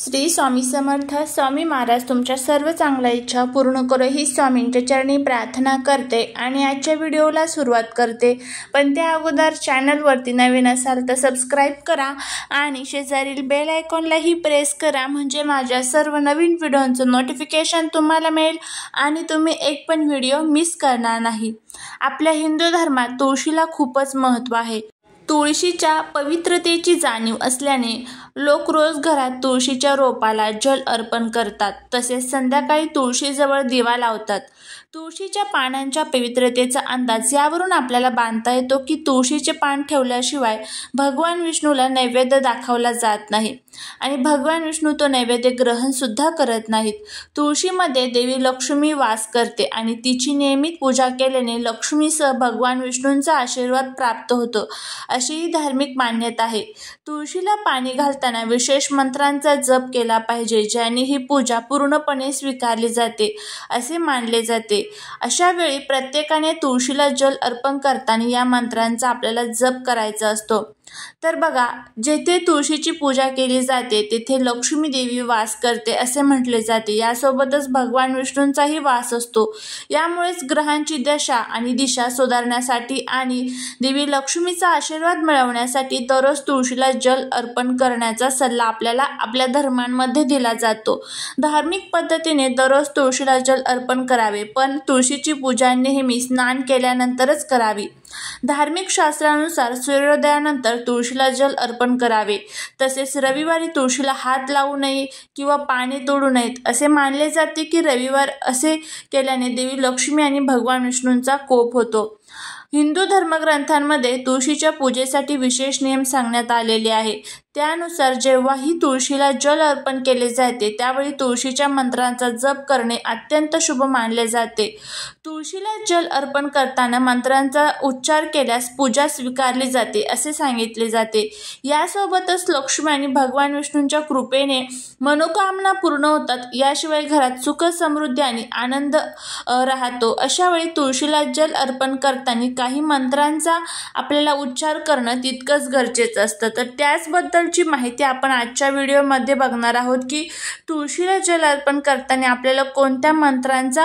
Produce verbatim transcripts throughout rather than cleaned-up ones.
श्री स्वामी समर्थ. स्वामी महाराज तुमच्या सर्व चांगल्या इच्छा पूर्ण करो ही स्वामींच्या चरणी प्रार्थना करते आणि आजच्या व्हिडिओला सुरुवात करते. पण त्या अगोदर चॅनलवरती नवीन असाल तर सबस्क्राईब करा आणि शेजारील बेल आयकॉनलाही प्रेस करा, म्हणजे माझ्या सर्व नवीन व्हिडिओंचं नोटिफिकेशन तुम्हाला मिळेल आणि तुम्ही एक पण व्हिडिओ मिस करणार नाही. आपल्या हिंदू धर्मात तुळशीला खूपच महत्त्व आहे. तुळशीच्या पवित्रतेची जाणीव असल्याने लोक रोज घरात तुळशीच्या रोपाला जल अर्पण करतात, तसेच संध्याकाळी तुळशीजवळ दिवा लावतात. तुळशीच्या पानांच्या पवित्रतेचा अंदाज यावरून आपल्याला बांधता येतो की तुळशीचे पान ठेवल्याशिवाय भगवान विष्णूला नैवेद्य दाखवला जात नाही आणि भगवान विष्णू तो नैवेद्य ग्रहण सुद्धा करत नाहीत. तुळशीमध्ये देवी लक्ष्मी वास करते आणि तिची नियमित पूजा केल्याने लक्ष्मीसह भगवान विष्णूंचा आशीर्वाद प्राप्त होतो, अशीही धार्मिक मान्यता आहे. तुळशीला पाणी घालताना विशेष मंत्रांचा जप केला पाहिजे, ज्याने ही पूजा पूर्णपणे स्वीकारली जाते असे मानले जाते. अशा वेळी प्रत्येकाने तुळशीला जल अर्पण करताना या मंत्रांचा आपल्याला जप करायचा असतो. तर बघा, जेथे तुळशीची पूजा केली जाते तेथे लक्ष्मी देवी वास करते असे म्हटले जाते. यासोबतच भगवान विष्णूंचाही वास असतो. यामुळेच ग्रहांची दशा आणि दिशा सुधारण्यासाठी आणि देवी लक्ष्मीचा आशीर्वाद मिळवण्यासाठी दररोज तुळशीला जल अर्पण करण्याचा सल्ला आपल्याला आपल्या धर्मांमध्ये दिला जातो. धार्मिक पद्धतीने दररोज तुळशीला जल अर्पण करावे, पण तुळशीची पूजा नेहमी स्नान केल्यानंतरच करावी. धार्मिक शास्त्रानुसार सूर्योदयानंतर तुळशीला जल अर्पण करावे. तसेच रविवारी तुळशीला हात लावू नये किंवा पाने तोडू नयेत असे मानले जाते की रविवार असे केल्याने देवी लक्ष्मी आणि भगवान विष्णूंचा कोप होतो. हिंदू धर्मग्रंथांमध्ये तुळशीच्या पूजेसाठी विशेष नियम सांगण्यात आलेले आहे. त्यानुसार जेव्हाही तुळशीला जल अर्पण केले जाते त्यावेळी तुळशीच्या मंत्रांचा जप करणे अत्यंत शुभ मानले जाते. तुळशीला जल अर्पण करताना मंत्रांचा उच्चार केल्यास पूजा स्वीकारली जाते असे सांगितले जाते. यासोबतच लक्ष्मी आणि भगवान विष्णूंच्या कृपेने मनोकामना पूर्ण होतात. याशिवाय घरात सुख समृद्धी आणि आनंद राहतो. अशा वेळी तुळशीला जल अर्पण करताना काही मंत्रांचा आपल्याला उच्चार करणं तितकंच गरजेचं असतं. तर त्याचबद्दलची माहिती आपण आजच्या व्हिडिओमध्ये बघणार आहोत की तुळशीला जल अर्पण करताना आपल्याला कोणत्या मंत्रांचा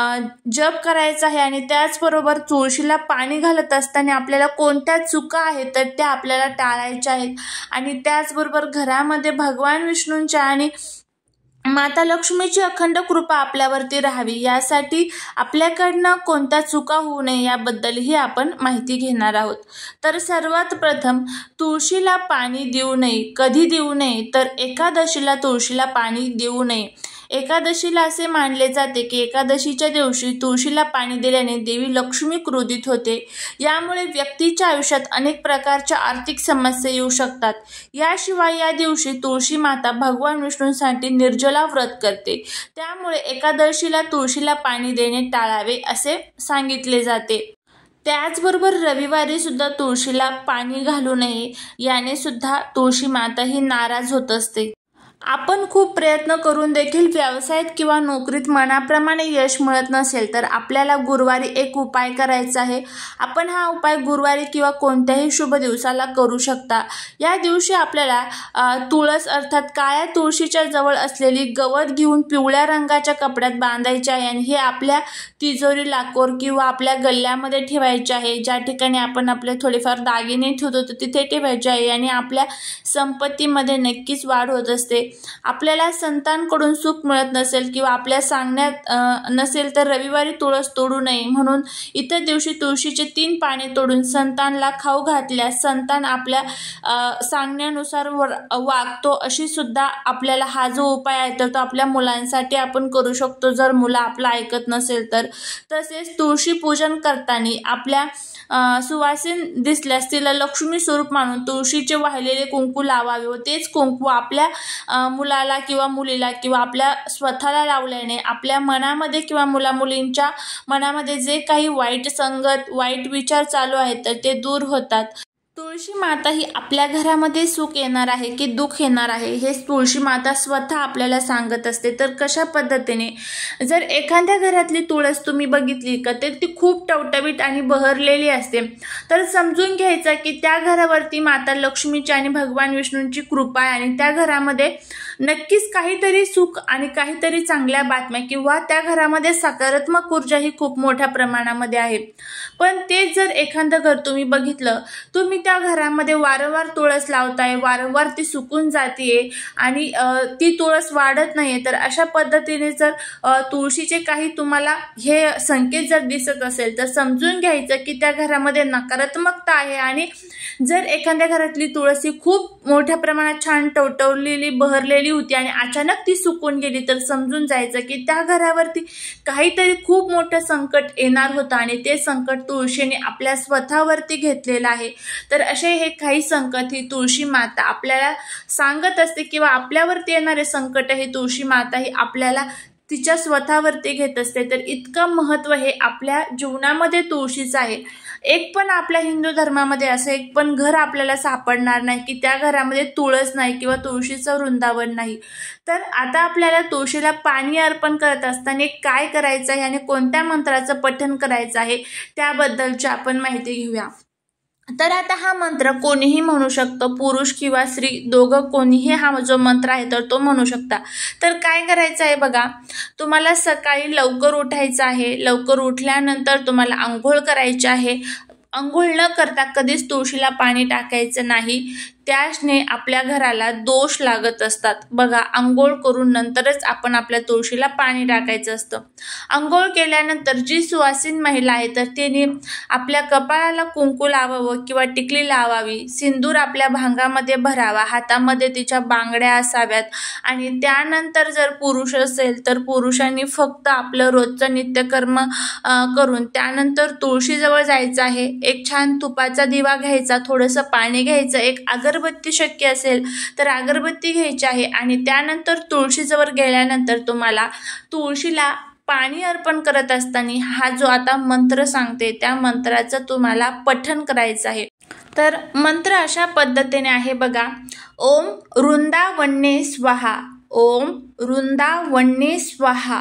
जप करायचा आहे आणि त्याचबरोबर तुळशीला पाणी घालत असताना आपल्याला कोणत्या चुका आहेत तर त्या आपल्याला टाळायच्या आहेत आणि त्याचबरोबर घरामध्ये भगवान विष्णूंच्या आणि माता लक्ष्मीची अखंड कृपा आपल्यावरती राहावी, यासाठी आपल्याकडनं कोणत्या चुका होऊ नये याबद्दलही आपण माहिती घेणार आहोत. तर सर्वात प्रथम तुळशीला पाणी देऊ नये. कधी देऊ नये तर एकादशीला तुळशीला पाणी देऊ नये. एकादशीला असे मानले जाते की एकादशीच्या दिवशी तुळशीला पाणी दिल्याने देवी लक्ष्मी क्रोधित होते. यामुळे व्यक्तीच्या आयुष्यात अनेक प्रकारच्या आर्थिक समस्या येऊ शकतात. याशिवाय या दिवशी तुळशी माता भगवान विष्णूंसाठी निर्जला व्रत करते. त्यामुळे एकादशीला तुळशीला पाणी देणे टाळावे असे सांगितले जाते. त्याचबरोबर रविवारी सुद्धा तुळशीला पाणी घालू नये. याने सुद्धा तुळशी माता ही नाराज होत असते. आपण खूप प्रयत्न करून देखील व्यवसायात किंवा नोकरीत मनाप्रमाणे यश मिळत नसेल तर आपल्याला गुरुवारी एक उपाय करायचा आहे. आपण हा उपाय गुरुवारी किंवा कोणत्याही शुभ दिवसाला करू शकता. या दिवशी आपल्याला तुळस अर्थात काळ्या तुळशीच्या जवळ असलेली गवत घेऊन पिवळ्या रंगाच्या कपड्यात बांधायचे आहे आणि हे आपल्या तिजोरी लाकोर किंवा आपल्या गल्ल्यामध्ये ठेवायचे आहे. ज्या ठिकाणी आपण आपले थोडेफार दागिने ठेवतो तर तिथे ठेवायचे आहे आणि आपल्या संपत्तीमध्ये नक्कीच वाढ होत असते. आपल्याला संतांकडून सुख मिळत नसेल किंवा आपल्या सांगण्यात नसेल तर रविवारी तुळस तोडू नये. म्हणून इतर दिवशी तुळशीचे तीन पाने तोडून संतांना खाऊ घातल्यास संतान आपल्या सांगण्यानुसार वागतो. अशी सुद्धा आपल्याला हा जो उपाय आहे तर तो आपल्या मुलांसाठी आपण करू शकतो जर मुलं आपलं ऐकत नसेल तर. तसेच तुळशी पूजन करताना आपल्या सुवासीन दिसल्यास तिला लक्ष्मी स्वरूप मानून तुळशीचे वाहिलेले कुंकू लावावे व तेच कुंकू आपल्या मुलाला किंवा मुलीला किंवा आपल्या स्वतःला लावल्याने आपल्या मनामध्ये किंवा मुला मुलींच्या मनामध्ये जे काही वाईट संगत वाईट विचार चालू आहेत तर ते दूर होतात. तुळशी माता ही आपल्या घरामध्ये सुख येणार आहे की दुःख येणार आहे हे तुळशी माता स्वतः आपल्याला सांगत असते. तर कशा पद्धतीने जर एखाद्या घरातली तुळस तुम्ही बघितली का तर ती खूप टवटवीत आणि बहरलेली असते तर समजून घ्यायचं की त्या घरावरती माता लक्ष्मीची आणि भगवान विष्णूंची कृपा आहे आणि त्या घरामध्ये नक्कीच काहीतरी सुख आणि काहीतरी चांगल्या बातम्या किंवा त्या घरामध्ये सकारात्मक ऊर्जा ही खूप मोठ्या प्रमाणामध्ये आहे। पण तेच जर एखादं घर तुम्ही बघितलं, तुम्ही त्या घरामध्ये वारंवार तुळस लावताय, वारंवार ती सुकून जातीये आणि ती तुळस वाढत नाहीये, तर अशा पद्धतीने जर तुळशीचे काही तुम्हाला हे संकेत जर दिसत असेल तर समजून घ्यायचं की त्या घरामध्ये नकारात्मकता आहे। आणि जर एखाद्या घरातली तुळस ही खूप मोठ्या प्रमाणात छान टवटवलेली बहरलेली होती आणि अचानक ती सुकून गेली, तर समजून जायचं की त्या घरावरती काहीतरी खूप मोठं संकट येणार होतं आणि ते संकट तुळशीने आपल्या स्वतःवरती घेतलेलं आहे। तर असे हे काही संकट ही तुळशी माता आपल्याला सांगत असते किंवा आपल्यावरती येणारे संकट हे तुळशी माता ही आपल्याला तिच्या स्वतःवरती घेत असते। तर इतकं महत्त्व हे आपल्या जीवनामध्ये तुळशीचं आहे। एक पण आपल्या हिंदू धर्मामध्ये असं एक पण घर आपल्याला सापडणार नाही की त्या घरामध्ये तुळस नाही किंवा तुळशीचं वृंदावन नाही। तर आता आपल्याला तुळशीला पाणी अर्पण करत असताना काय करायचं आहे आणि कोणत्या मंत्राचं पठण करायचं आहे त्याबद्दलची आपण माहिती घेऊया। तर आता हा मंत्र कोणीही म्हणू शकतो, पुरुष किंवा स्त्री दोघं कोणीही हा जो मंत्र आहे तर तो म्हणू शकता। तर काय करायचं आहे बघा, तुम्हाला सकाळी लवकर उठायचं आहे। लवकर उठल्यानंतर तुम्हाला आंघोळ करायची आहे। आंघोळ न करता कधीच तुळशीला पाणी टाकायचं नाही, त्याने आपल्या घराला दोष लागत असतात। बघा, आंघोळ करून नंतरच आपण आपल्या तुळशीला पाणी टाकायचं असतं। आंघोळ केल्यानंतर जी सुवासिन महिला आहे तर तिने आपल्या कपाळाला कुंकू लावावं किंवा टिकली लावावी, सिंदूर आपल्या भांगामध्ये भरावा, हातामध्ये तिच्या बांगड्या असाव्यात आणि त्यानंतर जर पुरुष असेल तर पुरुषांनी फक्त आपलं रोजचं नित्यकर्म करून त्यानंतर तुळशीजवळ जायचं आहे। एक छान तुपाचा दिवा घ्यायचा, थोडंसं पाणी घ्यायचं, एक अगरबत्ती शक्य असेल तर अगरबत्ती घ्यायची आहे आणि त्यानंतर तुळशीजवळ गेल्यानंतर तुम्हाला तुळशीला पाणी अर्पण करत असताना हा जो आता मंत्र सांगते त्या मंत्राचं तुम्हाला पठण करायचं आहे। तर मंत्र अशा पद्धतीने आहे बघा, ओम वृंदावन्ये स्वाहा, ओम वृंदावन्ये स्वाहा,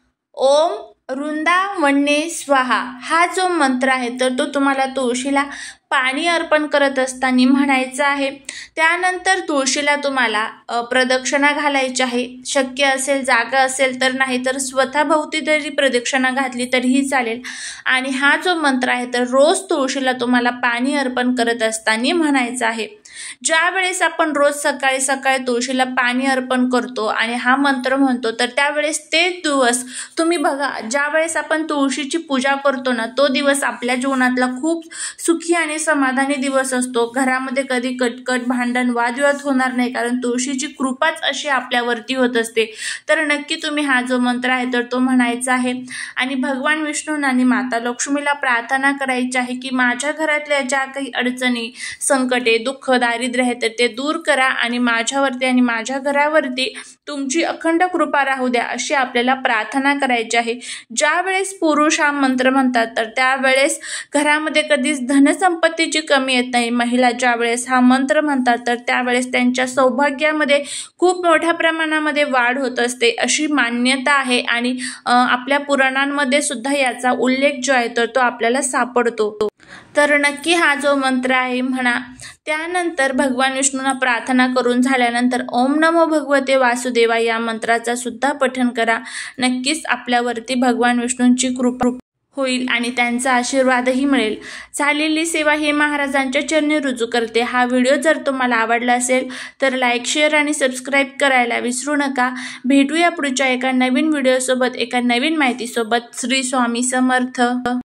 ओम वृंदावन्ये स्वाहा। हा जो मंत्र आहे तर तो तुम्हाला तुळशीला पाणी अर्पण करत असताना म्हणायचं आहे। त्यानंतर तुळशीला तुम्हाला प्रदक्षिणा घालायची आहे। शक्य असेल, जागा असेल तर, नाही तर स्वतःभोवती जरी प्रदक्षिणा घातली तरीही चालेल। आणि हा जो मंत्र आहे तर रोज तुळशीला तुम्हाला पाणी अर्पण करत असताना म्हणायचं आहे। ज्या वेळेस आपण रोज सकाळी सकाळी तुळशीला पाणी अर्पण करतो आणि हा मंत्र म्हणतो तर त्यावेळेस ते दिवस तुम्ही बघा, ज्या वेळेस आपण तुळशीची पूजा करतो ना तो दिवस आपल्या जीवनातला खूप सुखी आणि समाधानी दिवस असतो। घरामध्ये कधी कटकट, भांडण, वादविवाद होणार नाही, कारण तुळशीची कृपाच अशी आपल्यावरती होत असते। तर नक्की तुम्ही हा जो मंत्र आहे तर तो म्हणायचा आहे आणि भगवान विष्णू आणि माता लक्ष्मीला प्रार्थना करायची आहे की माझ्या घरातल्या ज्या काही अडचणी, संकटे, दुःख, दारिद्र्य आहे तर ते दूर करा आणि माझ्यावरती आणि माझ्या घरावरती तुमची अखंड कृपा राहू द्या, अशी आपल्याला प्रार्थना करायची आहे। ज्या वेळेस पुरुष हा मंत्र म्हणतात तर त्यावेळेस घरामध्ये कधीच धनसंपत्तीची कमी येत नाही। महिला ज्या वेळेस हा मंत्र म्हणतात तर त्यावेळेस त्यांच्या सौभाग्यामध्ये खूप मोठ्या प्रमाणामध्ये वाढ होत असते, अशी मान्यता आहे आणि आपल्या पुराणांमध्ये सुद्धा याचा उल्लेख जो आहे तर तो आपल्याला सापडतो। तर नक्की हा जो मंत्र आहे म्हणा। त्यानंतर भगवान विष्णूंना प्रार्थना करून झाल्यानंतर ओम नमो भगवते वासुदेवा या मंत्राचा सुद्धा पठण करा। नक्कीच आपल्यावरती भगवान विष्णूंची कृपा होईल आणि त्यांचा आशीर्वादही मिळेल। झालेली सेवा ही महाराजांच्या चरणी रुजू करते। हा व्हिडिओ जर तुम्हाला आवडला असेल तर लाईक, शेअर आणि सबस्क्राईब करायला विसरू नका। भेटूया पुढच्या एका नवीन व्हिडिओसोबत, एका नवीन माहितीसोबत। श्री स्वामी समर्थ।